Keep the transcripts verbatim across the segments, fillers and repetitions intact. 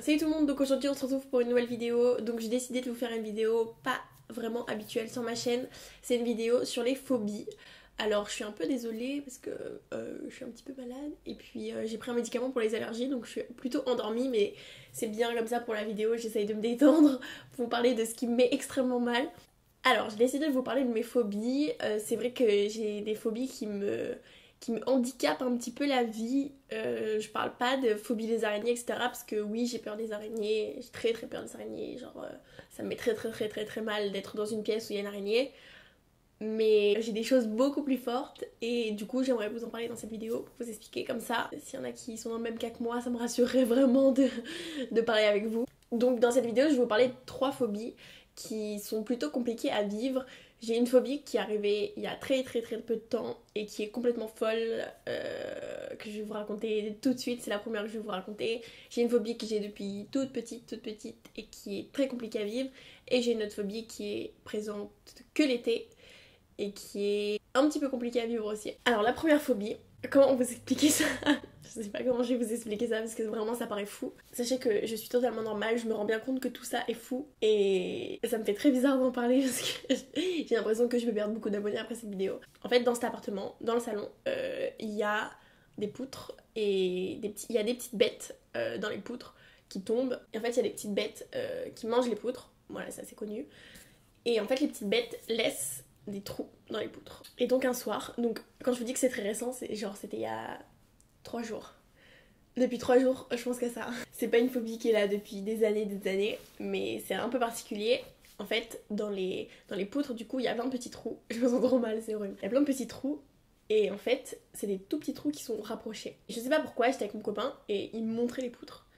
Salut tout le monde, donc aujourd'hui on se retrouve pour une nouvelle vidéo. Donc j'ai décidé de vous faire une vidéo pas vraiment habituelle sur ma chaîne. C'est une vidéo sur les phobies. Alors je suis un peu désolée parce que euh, je suis un petit peu malade. Et puis euh, j'ai pris un médicament pour les allergies, donc je suis plutôt endormie. Mais c'est bien comme ça pour la vidéo, j'essaye de me détendre pour vous parler de ce qui me met extrêmement mal. Alors j'ai décidé de vous parler de mes phobies. euh, C'est vrai que j'ai des phobies qui me... qui me handicapent un petit peu la vie. Euh, je parle pas de phobie des araignées, et cetera. Parce que oui, j'ai peur des araignées, j'ai très très peur des araignées. Genre, euh, ça me met très très très très très mal d'être dans une pièce où il y a une araignée. Mais j'ai des choses beaucoup plus fortes et du coup j'aimerais vous en parler dans cette vidéo pour vous expliquer comme ça. S'il y en a qui sont dans le même cas que moi, ça me rassurerait vraiment de, de parler avec vous. Donc dans cette vidéo, je vais vous parler de trois phobies qui sont plutôt compliquées à vivre. J'ai une phobie qui est arrivée il y a très très très peu de temps et qui est complètement folle, euh, que je vais vous raconter tout de suite, c'est la première que je vais vous raconter. J'ai une phobie que j'ai depuis toute petite, toute petite et qui est très compliquée à vivre. Et j'ai une autre phobie qui est présente que l'été et qui est un petit peu compliquée à vivre aussi. Alors la première phobie, comment vous expliquer ça? Je sais pas comment je vais vous expliquer ça parce que vraiment ça paraît fou. Sachez que je suis totalement normale, je me rends bien compte que tout ça est fou et ça me fait très bizarre d'en parler parce que j'ai l'impression que je vais perdre beaucoup d'abonnés après cette vidéo. En fait dans cet appartement, dans le salon, euh, il y a des poutres et des petits... il y a des petites bêtes euh, dans les poutres qui tombent. Et en fait il y a des petites bêtes euh, qui mangent les poutres, voilà ça c'est connu. Et en fait les petites bêtes laissent des trous dans les poutres. Et donc un soir, donc quand je vous dis que c'est très récent, c'est genre c'était il y a trois jours. Depuis trois jours, je pense que ça. C'est pas une phobie qui est là depuis des années des années, mais c'est un peu particulier. En fait, dans les, dans les poutres, du coup, il y a plein de petits trous. Je me sens trop mal, c'est horrible. Il y a plein de petits trous, et en fait, c'est des tout petits trous qui sont rapprochés. Je sais pas pourquoi, j'étais avec mon copain, et il me montrait les poutres.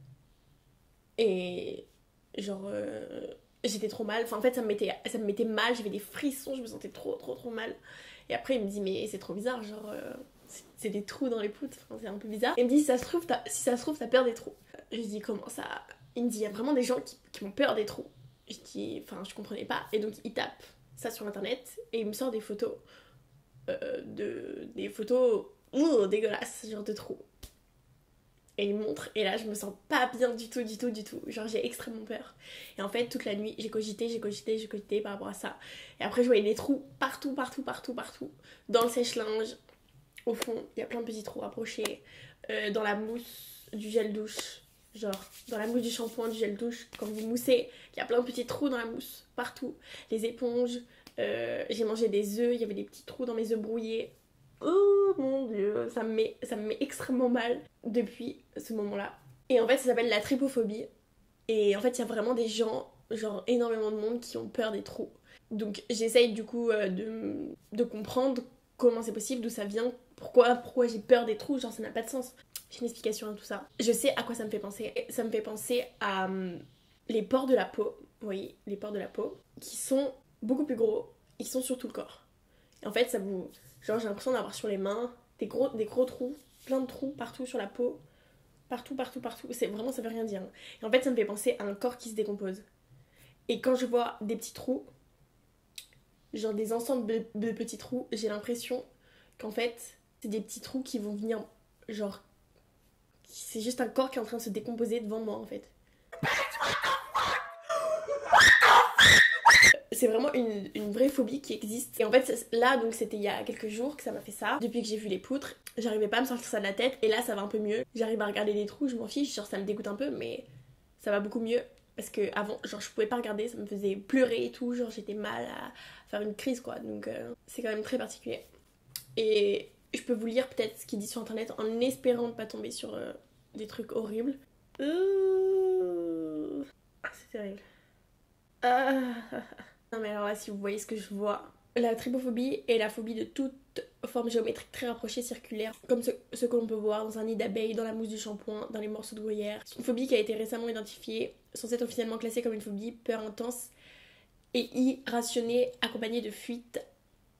Et genre... Euh... j'étais trop mal, enfin en fait ça me mettait, ça me mettait mal, j'avais des frissons, je me sentais trop trop trop mal. Et après il me dit mais c'est trop bizarre, genre euh, c'est des trous dans les poutres, enfin, c'est un peu bizarre. Il me dit si ça se trouve t'as, si ça se trouve t'as peur des trous. Je dis comment ça? Il me dit il y a vraiment des gens qui, qui ont peur des trous. Je dis enfin je comprenais pas et donc il tape ça sur internet et il me sort des photos euh, de des photos ouh, dégueulasses genre de trous. Et il me montre, et là je me sens pas bien du tout, du tout, du tout. Genre j'ai extrêmement peur. Et en fait, toute la nuit, j'ai cogité, j'ai cogité, j'ai cogité par rapport à ça. Et après, je voyais des trous partout, partout, partout, partout. Dans le sèche-linge, au fond, il y a plein de petits trous rapprochés. Euh, dans la mousse du gel douche, genre dans la mousse du shampoing, du gel douche, quand vous moussez, il y a plein de petits trous dans la mousse, partout. Les éponges, euh, j'ai mangé des œufs, il y avait des petits trous dans mes œufs brouillés. Oh mon dieu, ça me met, ça me met extrêmement mal depuis ce moment-là. Et en fait, ça s'appelle la trypophobie. Et en fait, il y a vraiment des gens, genre énormément de monde, qui ont peur des trous. Donc j'essaye du coup euh, de, de comprendre comment c'est possible, d'où ça vient, pourquoi, pourquoi j'ai peur des trous, genre ça n'a pas de sens. J'ai une explication à tout ça. Je sais à quoi ça me fait penser. Ça me fait penser à hum, les pores de la peau, vous voyez, les pores de la peau, qui sont beaucoup plus gros, ils sont sur tout le corps. Et en fait, ça vous... genre j'ai l'impression d'avoir sur les mains des gros, des gros trous, plein de trous partout sur la peau, partout, partout, partout. C'est vraiment, ça veut rien dire. Et en fait, ça me fait penser à un corps qui se décompose. Et quand je vois des petits trous, genre des ensembles de, de petits trous, j'ai l'impression qu'en fait, c'est des petits trous qui vont venir, genre, c'est juste un corps qui est en train de se décomposer devant moi en fait. C'est vraiment une, une vraie phobie qui existe. Et en fait, là, donc c'était il y a quelques jours que ça m'a fait ça. Depuis que j'ai vu les poutres, j'arrivais pas à me sortir ça de la tête. Et là, ça va un peu mieux. J'arrive à regarder les trous, je m'en fiche. Genre, ça me dégoûte un peu, mais ça va beaucoup mieux. Parce que avant, genre, je pouvais pas regarder, ça me faisait pleurer et tout. Genre, j'étais mal à faire une crise, quoi. Donc, euh, c'est quand même très particulier. Et je peux vous lire peut-être ce qu'il dit sur internet en espérant ne pas tomber sur euh, des trucs horribles. Euh... Ah, c'est terrible. Ah... Non mais alors là, si vous voyez ce que je vois, la trypophobie est la phobie de toute forme géométrique très rapprochée, circulaire, comme ce, ce que l'on peut voir dans un nid d'abeilles, dans la mousse du shampoing, dans les morceaux de gruyère. C'est une phobie qui a été récemment identifiée, censée être officiellement classée comme une phobie, peur intense et irrationnée, accompagnée de fuite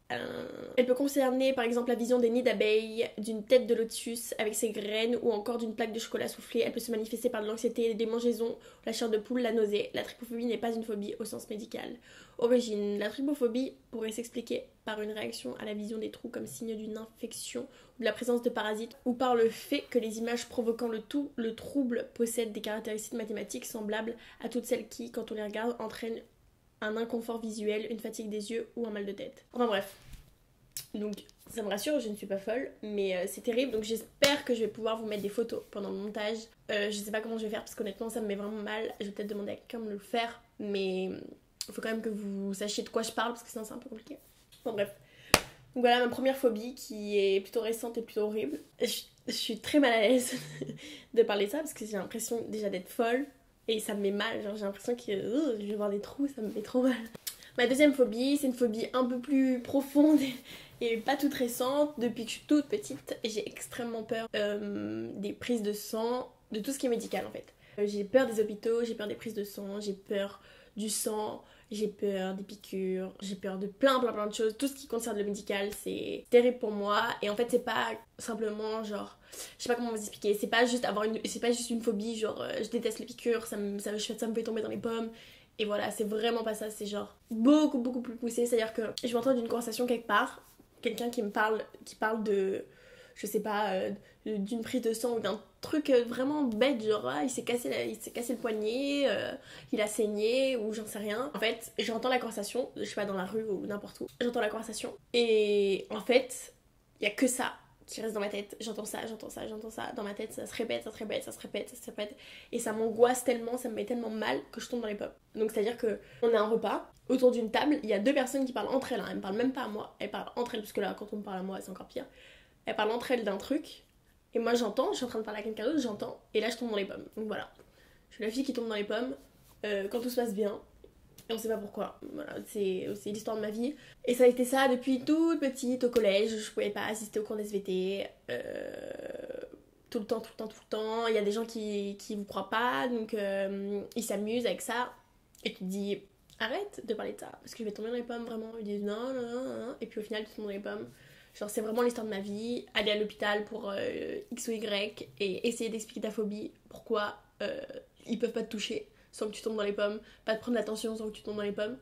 Euh, elle peut concerner par exemple la vision des nids d'abeilles, d'une tête de lotus avec ses graines ou encore d'une plaque de chocolat soufflé. Elle peut se manifester par de l'anxiété, des démangeaisons, la chair de poule, la nausée. La trypophobie n'est pas une phobie au sens médical. Origine. La trypophobie pourrait s'expliquer par une réaction à la vision des trous comme signe d'une infection ou de la présence de parasites, ou par le fait que les images provoquant le, tout, le trouble possèdent des caractéristiques mathématiques semblables à toutes celles qui, quand on les regarde, entraînent un inconfort visuel, une fatigue des yeux ou un mal de tête. Enfin bref. Donc ça me rassure, je ne suis pas folle, mais euh, c'est terrible. Donc j'espère que je vais pouvoir vous mettre des photos pendant le montage. Euh, je sais pas comment je vais faire parce qu'honnêtement ça me met vraiment mal. Je vais peut-être demander à quelqu'un de me le faire, mais il faut quand même que vous sachiez de quoi je parle parce que sinon c'est un peu compliqué. Bon bref. Donc voilà ma première phobie qui est plutôt récente et plutôt horrible. Je, je suis très mal à l'aise de parler de ça parce que j'ai l'impression déjà d'être folle. Et ça me met mal, genre j'ai l'impression que euh, je vais voir des trous, ça me met trop mal. Ma deuxième phobie, c'est une phobie un peu plus profonde et pas toute récente. Depuis que je suis toute petite, j'ai extrêmement peur euh, des prises de sang, de tout ce qui est médical en fait. Euh, j'ai peur des hôpitaux, j'ai peur des prises de sang, j'ai peur du sang, j'ai peur des piqûres, j'ai peur de plein plein plein de choses. Tout ce qui concerne le médical, c'est terrible pour moi. Et en fait, c'est pas simplement genre... Je sais pas comment vous expliquer, c'est pas juste avoir une... c'est pas juste une phobie, genre euh, je déteste les piqûres, ça me, ça, ça me fait tomber dans les pommes. Et voilà, c'est vraiment pas ça, c'est genre beaucoup beaucoup plus poussé. C'est-à-dire que je vais entendre une conversation quelque part, quelqu'un qui me parle, qui parle de... je sais pas, euh, d'une prise de sang ou d'un truc vraiment bête, genre ah, il s'est cassé, la, il s'est cassé le poignet, euh, il a saigné ou j'en sais rien. En fait, j'entends la conversation, je sais pas, dans la rue ou n'importe où, j'entends la conversation et en fait, il y a que ça qui reste dans ma tête. J'entends ça, j'entends ça, j'entends ça, dans ma tête, ça se répète, ça se répète, ça se répète, ça se répète et ça m'angoisse tellement, ça me met tellement mal que je tombe dans les pommes. Donc c'est-à-dire que on a un repas, autour d'une table, il y a deux personnes qui parlent entre elles, hein. Elles me parlent même pas à moi, elles parlent entre elles, parce que là, quand on me parle à moi, c'est encore pire. Elles parlent entre elles d'un truc, et moi j'entends, je suis en train de parler à quelqu'un d'autre, j'entends, et là je tombe dans les pommes. Donc voilà, je suis la fille qui tombe dans les pommes euh, quand tout se passe bien, et on sait pas pourquoi. Voilà, c'est, c'est l'histoire de ma vie. Et ça a été ça depuis toute petite au collège, je pouvais pas assister aux cours d'S V T, euh, tout le temps, tout le temps, tout le temps. Il y a des gens qui, qui vous croient pas, donc euh, ils s'amusent avec ça, et tu te dis arrête de parler de ça, parce que je vais tomber dans les pommes vraiment. Ils disent non, non, non, non, et puis au final tu tombes dans les pommes. Genre c'est vraiment l'histoire de ma vie, aller à l'hôpital pour euh, X ou Y et essayer d'expliquer ta phobie, pourquoi euh, ils peuvent pas te toucher sans que tu tombes dans les pommes, pas te prendre l'attention sans que tu tombes dans les pommes,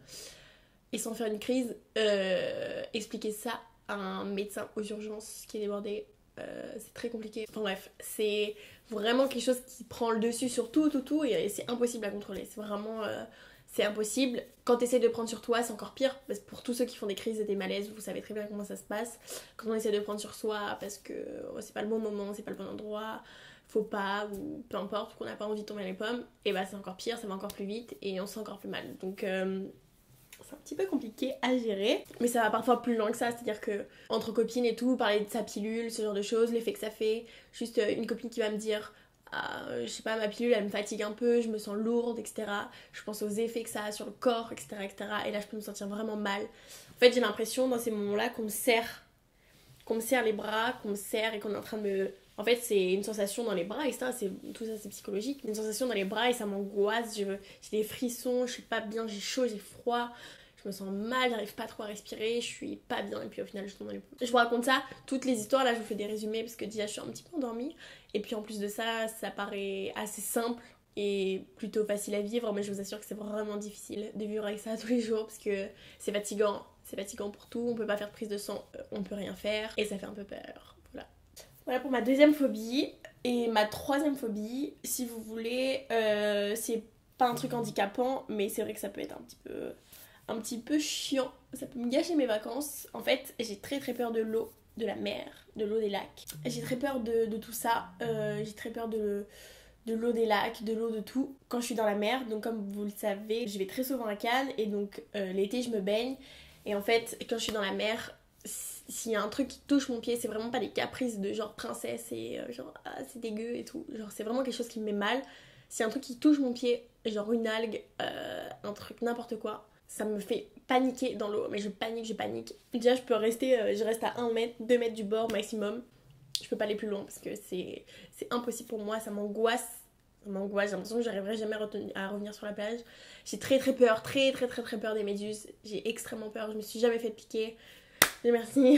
et sans faire une crise, euh, expliquer ça à un médecin aux urgences qui est débordé, euh, c'est très compliqué. Enfin bref, c'est vraiment quelque chose qui prend le dessus sur tout, tout, tout, et c'est impossible à contrôler, c'est vraiment... Euh, c'est impossible. Quand tu essaies de prendre sur toi, c'est encore pire. Parce que pour tous ceux qui font des crises et des malaises, vous savez très bien comment ça se passe. Quand on essaie de prendre sur soi parce que oh, c'est pas le bon moment, c'est pas le bon endroit, faut pas, ou peu importe, qu'on n'a pas envie de tomber dans les pommes, et bah c'est encore pire, ça va encore plus vite et on se sent encore plus mal. Donc euh, c'est un petit peu compliqué à gérer. Mais ça va parfois plus loin que ça, c'est-à-dire que entre copines et tout, parler de sa pilule, ce genre de choses, l'effet que ça fait. Juste une copine qui va me dire... Euh, je sais pas, ma pilule elle me fatigue un peu, je me sens lourde, et cetera. Je pense aux effets que ça a sur le corps, et cetera, et cetera. Et là je peux me sentir vraiment mal. En fait j'ai l'impression dans ces moments-là qu'on me serre, qu'on me serre les bras, qu'on me serre et qu'on est en train de me... En fait c'est une sensation dans les bras, et cetera. C'est... Tout ça c'est psychologique. Une sensation dans les bras et ça m'angoisse, je... j'ai des frissons, je suis pas bien, j'ai chaud, j'ai froid. Je me sens mal, j'arrive pas trop à respirer, je suis pas bien et puis au final je tombe dans les pommes. Je vous raconte ça, toutes les histoires, là je vous fais des résumés parce que déjà je suis un petit peu endormie. Et puis en plus de ça, ça paraît assez simple et plutôt facile à vivre, mais je vous assure que c'est vraiment difficile de vivre avec ça tous les jours parce que c'est fatigant. C'est fatigant pour tout, on peut pas faire de prise de sang, on peut rien faire et ça fait un peu peur. Voilà. Voilà pour ma deuxième phobie. Et ma troisième phobie, si vous voulez, euh, c'est pas un truc handicapant, mais c'est vrai que ça peut être un petit peu... un petit peu chiant, ça peut me gâcher mes vacances. En fait, j'ai très très peur de l'eau, de la mer, de l'eau des lacs. J'ai très peur de, de tout ça, euh, j'ai très peur de, de l'eau des lacs, de l'eau de tout. Quand je suis dans la mer, donc comme vous le savez, je vais très souvent à Cannes et donc euh, l'été je me baigne. Et en fait, quand je suis dans la mer, s'il y a un truc qui touche mon pied, c'est vraiment pas des caprices de genre princesse et euh, genre ah c'est dégueu et tout. Genre c'est vraiment quelque chose qui me met mal. S'il y a un truc qui touche mon pied, genre une algue, euh, un truc, n'importe quoi, ça me fait paniquer dans l'eau, mais je panique, je panique. Déjà, je peux rester, euh, je reste à un mètre, deux mètres du bord maximum. Je peux pas aller plus loin parce que c'est, c'est impossible pour moi, ça m'angoisse. Ça m'angoisse, j'ai l'impression que j'arriverai jamais à, retenu, à revenir sur la plage. J'ai très très peur, très très très très peur des méduses. J'ai extrêmement peur, je me suis jamais fait piquer. merci.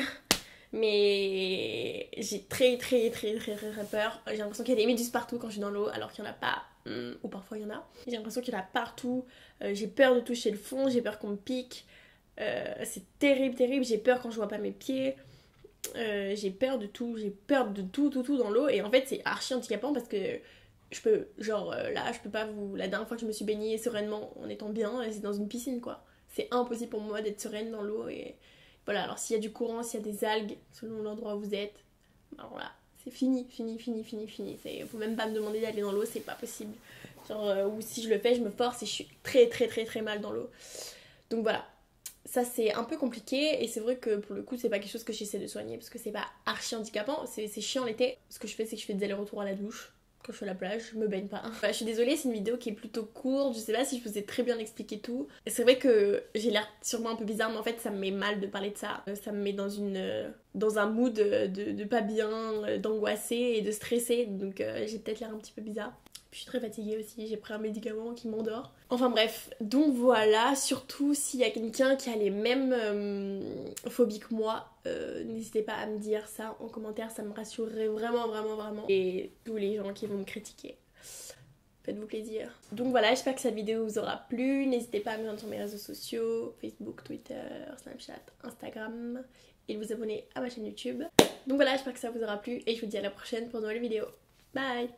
Mais j'ai très très très très très, très peur. J'ai l'impression qu'il y a des méduses partout quand je suis dans l'eau, alors qu'il n'y en a pas. Ou parfois il y en a. J'ai l'impression qu'il y en a partout. Euh, j'ai peur de toucher le fond, j'ai peur qu'on me pique. Euh, c'est terrible, terrible. J'ai peur quand je vois pas mes pieds. Euh, j'ai peur de tout. J'ai peur de tout, tout, tout dans l'eau. Et en fait, c'est archi handicapant parce que je peux, genre euh, là, je peux pas vous. La dernière fois que je me suis baignée sereinement en étant bien, c'est dans une piscine quoi. C'est impossible pour moi d'être sereine dans l'eau. Et voilà, alors s'il y a du courant, s'il y a des algues selon l'endroit où vous êtes, alors là, c'est fini, fini, fini, fini, fini. Faut même pas me demander d'aller dans l'eau, c'est pas possible. Genre, euh, ou si je le fais, je me force et je suis très, très, très, très mal dans l'eau. Donc voilà. Ça c'est un peu compliqué et c'est vrai que pour le coup c'est pas quelque chose que j'essaie de soigner parce que c'est pas archi handicapant, c'est chiant l'été. Ce que je fais c'est que je fais des allers-retours à la douche quand je suis à la plage, je me baigne pas. Enfin, je suis désolée, c'est une vidéo qui est plutôt courte, je sais pas si je vous ai très bien expliqué tout. C'est vrai que j'ai l'air sûrement un peu bizarre mais en fait ça me met mal de parler de ça. Ça me met dans une dans un mood de, de pas bien, d'angoissé et de stressé, donc euh, j'ai peut-être l'air un petit peu bizarre. Je suis très fatiguée aussi, j'ai pris un médicament qui m'endort. Enfin bref, donc voilà, surtout s'il y a quelqu'un qui a les mêmes euh, phobies que moi, euh, n'hésitez pas à me dire ça en commentaire, ça me rassurerait vraiment, vraiment, vraiment. Et tous les gens qui vont me critiquer, faites-vous plaisir. Donc voilà, j'espère que cette vidéo vous aura plu. N'hésitez pas à me rejoindre sur mes réseaux sociaux, Facebook, Twitter, Snapchat, Instagram, et de vous abonner à ma chaîne YouTube. Donc voilà, j'espère que ça vous aura plu et je vous dis à la prochaine pour une nouvelle vidéo. Bye!